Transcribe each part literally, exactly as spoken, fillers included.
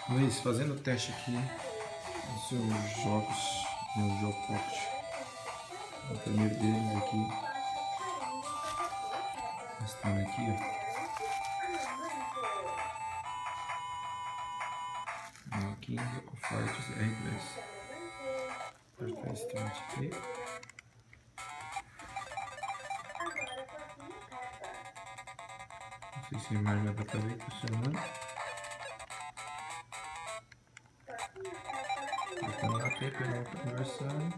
Luiz, fazendo o teste aqui dos seus jogos, meu jogo Pocket. O primeiro deles aqui, mostrando aqui, ó. King of Fighters R três. Apertar Start aqui. Não sei se a imagem vai estar bem funcionando. Clicando na T pela outra conversão.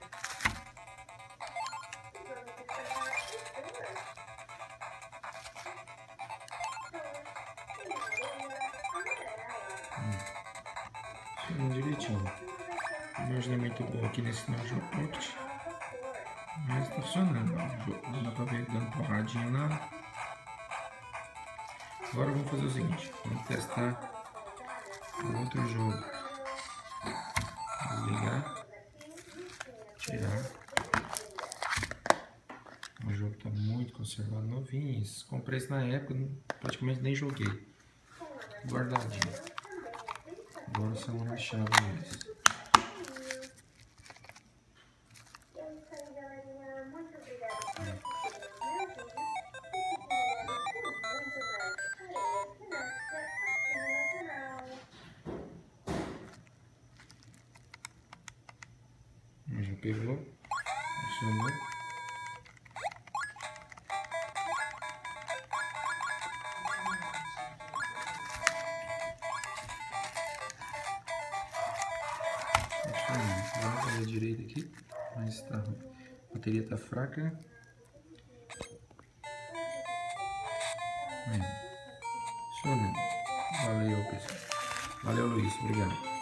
Funcionando direitinho. A imagem é muito boa aqui nesse meu jogo Pocket. Mas tá funcionando. Dá pra ver dando porradinha lá. Agora vamos fazer o seguinte, vamos testar o outro jogo. Desligar, tirar. O jogo está muito conservado, novinho. Comprei isso na época, praticamente nem joguei. Guardadinho. Agora são uma chave mesmo. Já pegou, funcionou. Funcionou. Vamos fazer a direita aqui, mas tá, a bateria está fraca. Aí, funcionando. Valeu, pessoal. Valeu, Luiz. Obrigado.